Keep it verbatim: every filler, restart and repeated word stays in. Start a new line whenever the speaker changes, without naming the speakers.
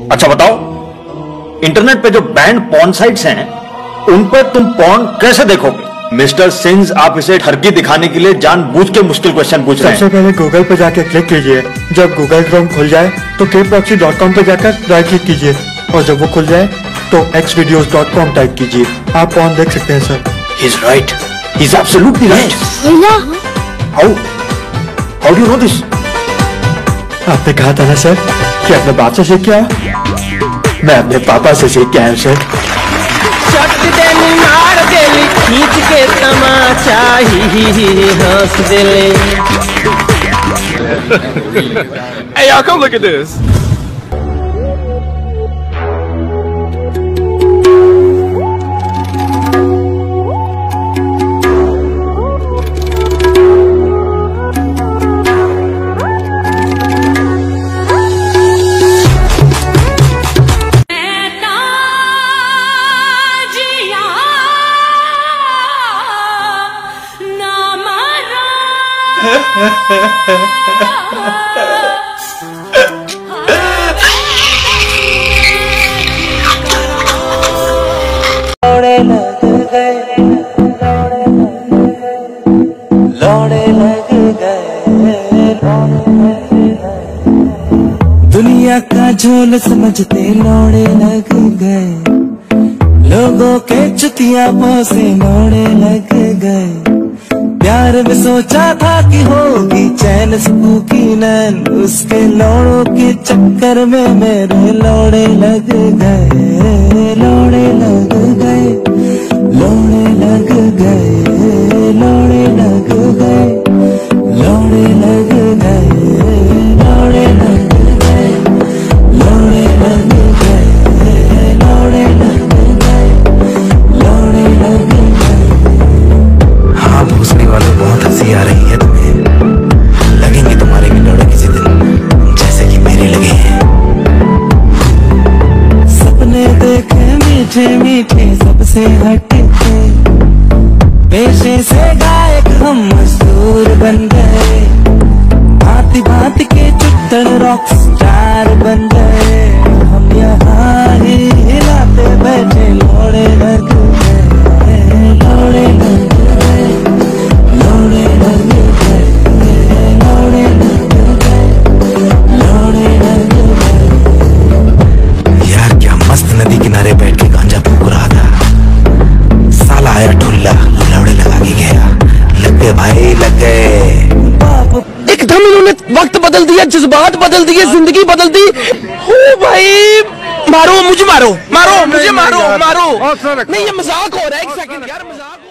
अच्छा बताओ, इंटरनेट पे जो बैंड पॉर्न साइट्स हैं उन पर तुम पॉर्न कैसे देखोगे? मिस्टर सिंस, आप इसे ठरकी दिखाने के लिए जानबूझ के मुश्किल क्वेश्चन पूछ रहे हैं।
सबसे पहले गूगल पर जाकर क्लिक कीजिए। जब गूगल क्रोम खुल जाए तो के प्रॉक्सी डॉट कॉम पर जाकर राइट क्लिक कीजिए और जब वो खुल जाए तो X videos dot com type कीजिए। आप पॉर्न देख सकते हैं sir.
He's right. He's absolutely right.
भैया,
How? How do you know this?
आपने कहा था ना सर कि अपने बाप से सीख के आया। मैं अपने पापा से सीख के आया सर।
शट देनी मार देली खींच के तमाचा ही ही ही हंस देले।
Hey y'all, come look at this.
लौड़े लग गए, लौड़े लग गए, दुनिया का झोल समझते लौड़े लग गए, लोगों के चुतिया से लौड़े लग गए। प्यार में सोचा था कि होगी चैन सुकून की नैन, उसके लौड़ों के चक्कर में मेरे लौड़े लग गए, लौड़े लग गए, लौड़े लग गए, लौड़े लग गए, लौड़े लग गए, लौड़े लग गए, लौड़े लग गए, लौड़े लग गए, लौड़े लग गए।
हाँ भूसने वालों, बहुत हंसी आ रही है तुम्हें। लगेंगे तुम्हारे भी लौड़े किसी दिन जैसे कि मेरे लगे हैं।
सपने देखे मीठे मीठे सबसे हटके, पेशे से गायक हम मजदूर बन गए, भांति भांति के चुत्तड़ रॉक स्टार बन गए। हम यहाँ ही हिलाते बैठे लौड़े लग गए, लौड़े लग गए, लौड़े लग गए, लौड़े लग गए, लौड़े लग गए।
यार क्या मस्त नदी किनारे बैठ के गांजा फूक रहा था, साला आया ठुल्ला लौड़े लगा के गया। लग गए भाई, लग गए।
एकदम इन्होंने वक्त बदल दिया, जज्बात बदल दिए, जिंदगी बदल दी। हो भाई, मारो मुझे, मारो मारो मुझे, मारो मारो। नहीं ये मजाक हो रहा है, एक सेकंड यार, मजाक।